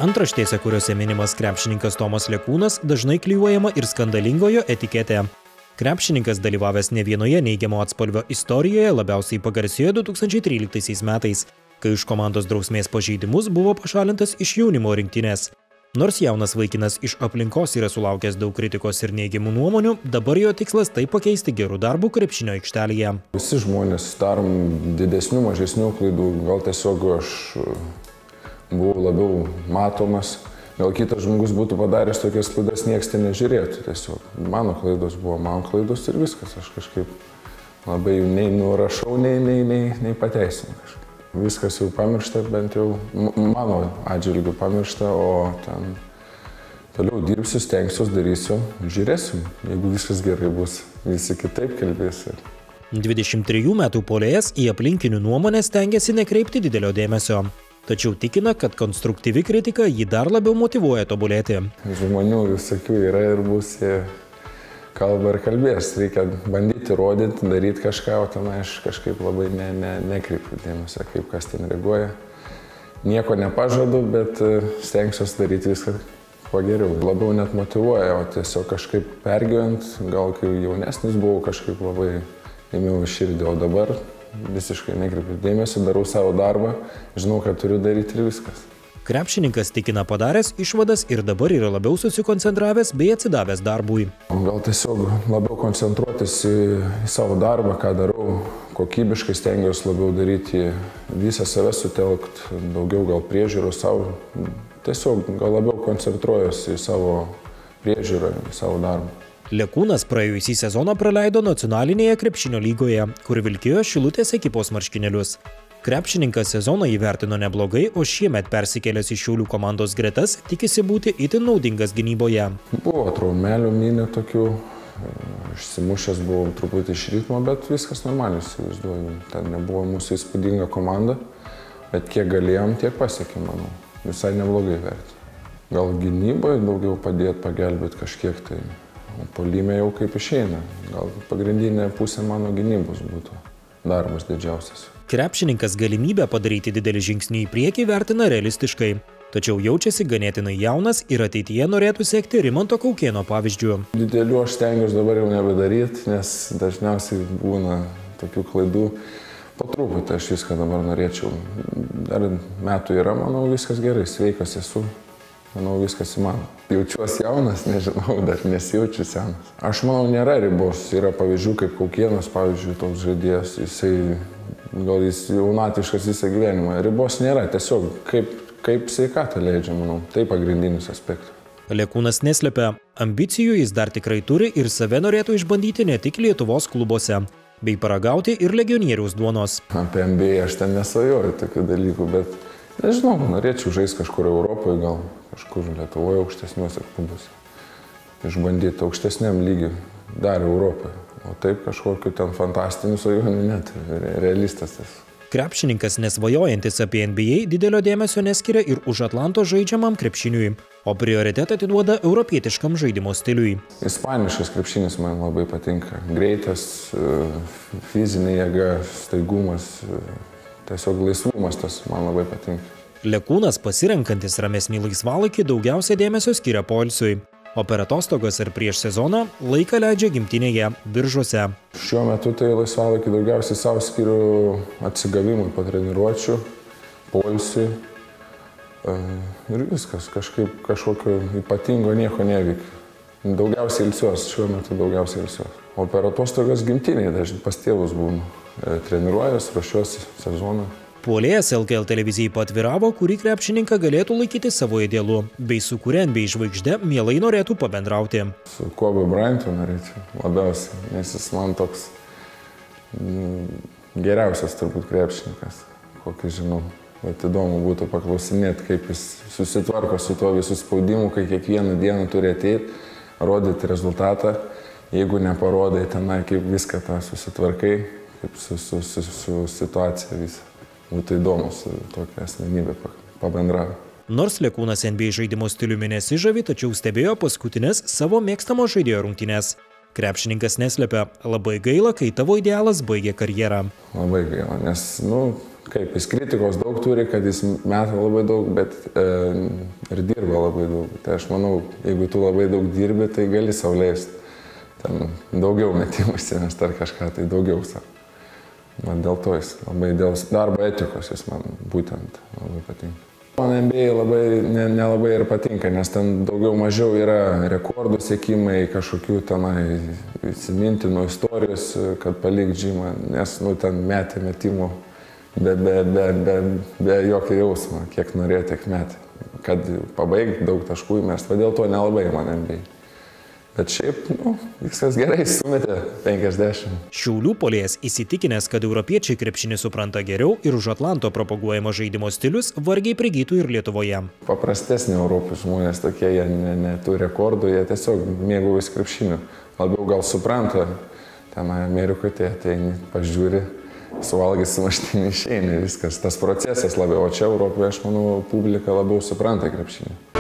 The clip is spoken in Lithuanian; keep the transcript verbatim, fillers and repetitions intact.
Antraštėse, kuriuose minimas krepšininkas Tomas Lekūnas, dažnai klijuojama ir skandalingojo etiketė. Krepšininkas dalyvavęs ne vienoje neigiamo atspalvio istorijoje labiausiai pagarsėjo du tūkstančiai tryliktaisiais metais, kai iš komandos drausmės pažeidimus buvo pašalintas iš jaunimo rinktinės. Nors jaunas vaikinas iš aplinkos yra sulaukęs daug kritikos ir neigiamų nuomonių, dabar jo tikslas tai pakeisti gerų darbų krepšinio aikštelėje. Visi žmonės darom didesnių, mažesnių klaidų, gal tiesiog aš buvau labiau matomas, gal kitas žmogus būtų padaręs tokias klaidas, niekas tai nežiūrėtų tiesiog. Mano klaidos buvo mano klaidos ir viskas, aš kažkaip labai nei nurašau, nei, nei, nei, nei pateisinu kažkaip. Viskas jau pamiršta, bent jau mano atžvilgiu pamiršta, o ten toliau dirbsiu, stengsiu, darysiu, žiūrėsim. Jeigu viskas gerai bus, visi kitaip kalbėsi. dvidešimt trejų metų puolėjas į aplinkinių nuomonę stengiasi nekreipti didelio dėmesio. Tačiau tikina, kad konstruktyvi kritika jį dar labiau motyvuoja tobulėti. Žmonių visokių yra ir bus, jie kalba ir kalbės. Reikia bandyti, rodyti, daryti kažką, o ten aš kažkaip labai ne, ne, nekreipiu dėmesio, kaip kas ten reaguoja. Nieko nepažadu, bet stengsiuosi daryti viską kuo geriau. Labiau net motyvuoja, o tiesiog kažkaip pergyvent, gal kai jaunesnis buvau, kažkaip labai ėmiau širdį, o dabar visiškai nekreipiu dėmesio, darau savo darbą, žinau, kad turiu daryti ir viskas. Krepšininkas tikina padaręs išvadas ir dabar yra labiau susikoncentravęs bei atsidavęs darbui. Gal tiesiog labiau koncentruotis į, į savo darbą, ką darau, kokybiškai stengiuosi labiau daryti, visą save sutelkti, daugiau gal priežiūros savo, tiesiog gal labiau koncentruojuosi į savo priežiūrą, į savo darbą. Lekūnas praėjusį sezoną praleido nacionalinėje krepšinio lygoje, kur vilkėjo Šilutės ekipos marškinėlius. Krepšininkas sezoną įvertino neblogai, o šiemet persikėlęs į Šiaulių komandos gretas tikisi būti itin naudingas gynyboje. Buvo traumelių minė tokių, išsimušęs buvau truputį iš ritmo, bet viskas normaliai, įsivaizduoju. Ten nebuvo mūsų įspūdinga komanda, bet kiek galėjom, tiek pasiekėm, manau. Visai neblogai vertinu. Gal gynyboje daugiau padėti, pagelbėti kažkiek, tai puolime jau kaip išeina. Gal pagrindinė pusė mano gynybos būtų darbas didžiausias. Krepšininkas galimybę padaryti didelį žingsnį į priekį vertina realistiškai, tačiau jaučiasi ganėtinai jaunas ir ateityje norėtų sekti Rimanto Kaukėno pavyzdžiu. Didelių aš stengiuosi dabar jau nebedaryti, nes dažniausiai būna tokių klaidų. Po truputį aš viską dabar norėčiau. Dar metų yra, manau, viskas gerai, sveikas esu, manau, viskas įmanoma. Jaučiuosi jaunas, nežinau, dar nesijaučiu senas. Aš manau, nėra ribos, yra pavyzdžių kaip Kaukėnas, pavyzdžiui, toks žaidėjas, jisai gal jis jaunatiškas visą gyvenimą. Ribos nėra, tiesiog kaip, kaip sveikata leidžia, manau. Tai pagrindinis aspektas. Lekūnas neslepia, ambicijų jis dar tikrai turi ir save norėtų išbandyti ne tik Lietuvos klubuose, bei paragauti ir legionieriaus duonos. Apie N B A aš ten nesvajoju tokių dalykų, bet nežinau, norėčiau žaisti kažkur Europoje, gal kažkur Lietuvoje aukštesniuose klubuose. Išbandyti aukštesniam lygiui, dar Europoje. O taip kažkokiu ten fantastiniu svajonių net, realistas tas. Krepšininkas nesvajojantis apie N B A didelio dėmesio neskiria ir už Atlanto žaidžiamam krepšiniui, o prioritetą atiduoda europietiškam žaidimo stiliui. Ispaniškas krepšinis man labai patinka. Greitas, fizinė jėga, staigumas, tiesiog laisvumas tas man labai patinka. Lekūnas pasirenkantis ramesnį laisvalaikį daugiausia dėmesio skiria poilsiui. O per atostogas ir prieš sezoną laiką leidžia gimtinėje Biržuose. Šiuo metu tai laisvalaikį daugiausiai savo skiriu atsigavimui po treniruočių, poilsiui ir viskas, kažkaip kažkokio ypatingo nieko neveikia. Daugiausiai ilsiuos, šiuo metu daugiausiai ilsiuos. O per atostogas gimtinėje dažnai pas tėvus būnu. Treniruojas, ruošiuosi sezoną. Puolėjas L K L televizijai patviravo, kurį krepšininką galėtų laikyti savo idealu, bei su kuria N B A žvaigžde mielai norėtų pabendrauti. Su Kobe Bryantu norėčiau labiausiai, nes jis man toks mm, geriausias turbūt krepšininkas, kokį žinau. Bet įdomu būtų paklausinėti, kaip jis susitvarko su tuo visų spaudimu, kai kiekvieną dieną turi ateiti, rodyti rezultatą. Jeigu neparodai tenai, kaip viską tą susitvarkai, kaip su, su, su, su situacija visą. Būtų įdomus tokią asmenybę pabendrauti. Nors Lekūnas N B A žaidimo stiliumi nesižavi, tačiau stebėjo paskutinės savo mėgstamo žaidėjo rungtynes. Krepšininkas neslepia, labai gaila, kai tavo idealas baigė karjerą. Labai gaila, nes, nu, kaip, jis kritikos daug turi, kad jis meta labai daug, bet e, ir dirba labai daug. Tai aš manau, jeigu tu labai daug dirbi, tai gali sau leisti ten daugiau metimų įsimest ar kažką, tai daugiau savo. Man dėl to jis, labai dėl darbo etikos jis man būtent labai patinka. Man N B A labai, ne, nelabai ir patinka, nes ten daugiau mažiau yra rekordų siekimai, kažkokių tenai įsimintinų istorijos, kad palik džimą, nes nu, ten metė metimų be, be, be, be, be jokio jausmo, kiek norėjo, tiek metė. Kad pabaigti daug taškų įmest, vadėl to nelabai man N B A. Bet šiaip, nu, viskas gerai, sumetė penkiasdešimt. Šiaulių puolėjas įsitikinęs, kad europiečiai krepšinį supranta geriau ir už Atlanto propaguojama žaidimo stilius vargiai prigytų ir Lietuvoje. Paprastesni Europos žmonės tokie, jie ne, ne tų rekordų, jie tiesiog mėgaujasi krepšiniu. Labiau gal supranta, ten Amerikoje tai ateini, pažiūri, suvalgai sumuštinį, išeini, viskas, tas procesas labiau, o čia Europoje, aš manau, publika labiau supranta krepšinį.